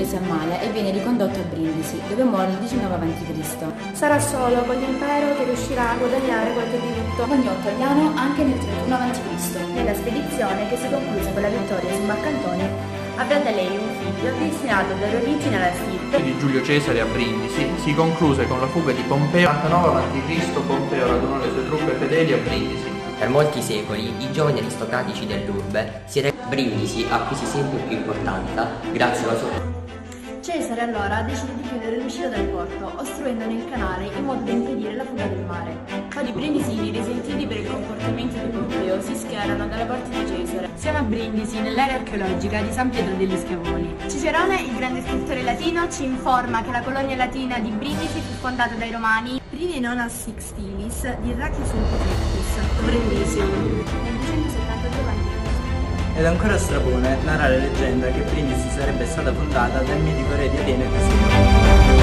Achille si ammala e viene ricondotto a Brindisi, dove muore il 19 a.C. Sarà solo con l'impero che riuscirà a guadagnare qualche diritto. Guadagnò Ottaviano anche nel 31 a.C. Nella spedizione che si concluse con la vittoria su Marcantone, avrà da lei un figlio destinato a dare origine alla stirpe di Giulio Cesare a Brindisi si concluse con la fuga di Pompeo. 49 a.C. Pompeo radunò le sue truppe fedeli a Brindisi. Per molti secoli i giovani aristocratici dell'urbe Brindisi acquise sempre più importanza grazie alla sua... Cesare allora decide di chiudere l'uscita del porto, ostruendone il canale in modo da impedire la fuga del mare. Ma i brindisini, risentiti per il comportamento di Pompeo, si schierano dalla parte di Cesare. Siamo a Brindisi, nell'area archeologica di San Pietro degli Schiavoni. Cicerone, il grande scrittore latino, ci informa che la colonia latina di Brindisi fu fondata dai Romani Pliny non a Sixtilis di Heraclius Epictetus, Brindisi, nel 272 a.C. Ed ancora Strabone narra la leggenda che Brindisi sarebbe stata fondata dal mitico re di Atene Cassino.